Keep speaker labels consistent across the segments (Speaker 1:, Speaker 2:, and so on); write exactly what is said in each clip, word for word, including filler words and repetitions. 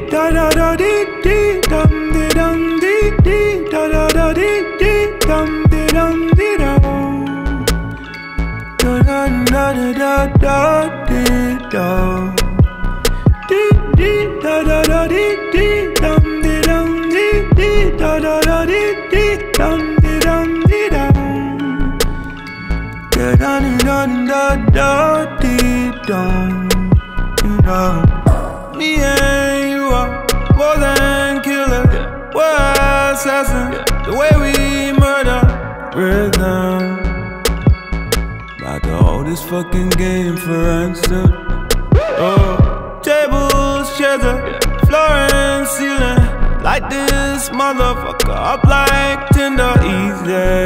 Speaker 1: da da da dee dee dum dee dum dee dee da da da dee dee dum dee dum dee da da da da da da dee da dee dee da da da dee dee dum dee dum dee dee da da da dee dee dum dee dum dee da da da da da da dee dum da. Me and you are more than killers, we're assassins. The way we murder rhythm. About to hold this fucking game for ransom. Oh, tables, chairs, floor and ceiling. Light this motherfucker up like Tinder, easy.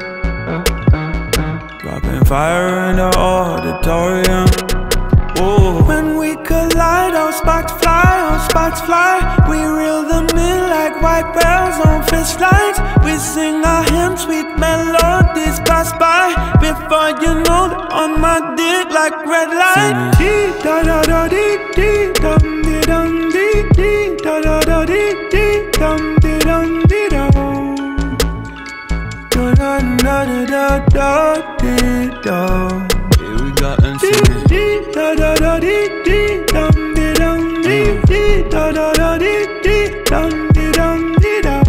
Speaker 1: Dropping fire in the auditorium. Whoa. When we collide, our sparks fly, our sparks fly. We reel them in like white whales on fish lines. We sing our hymn, sweet melodies pass by. Before you know they're on my dick like red light. Dee da da da dee dee dum dee dum dee dee da da da dee dee dum dee dum dee da da da da da da dee da.
Speaker 2: Yeah, we got insane.
Speaker 1: Da da da dee dee dum dee dum dee dee da da da dee dee dum dee dum dee da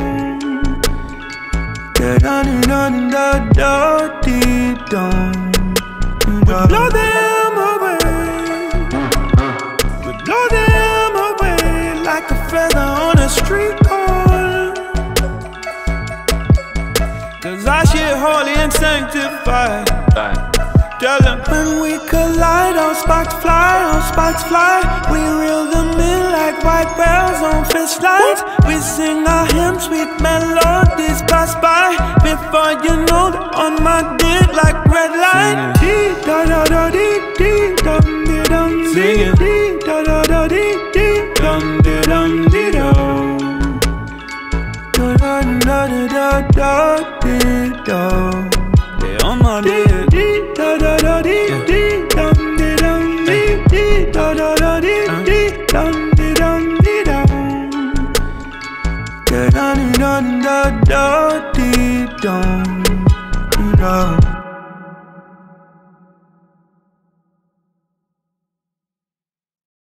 Speaker 1: da da da da da dee dum. We blow them away, we blow them away like a feather on a street corner. Cause our shit holy and sanctified. Tell them. When we collide, our sparks fly, our sparks fly. We reel them in like white whales on fish lines. We sing our hymn, sweet melodies pass by. Before you know they're on my dick like red light. Dee da da da dee dee dum dee dum dee dee da da da dee dee dum dee dum dee da da da da da da dee da. They on my dick. Da da da dee dee dum dee dum dee dee da da da dee dee dum dee dum dee da da da da da da dee dum da.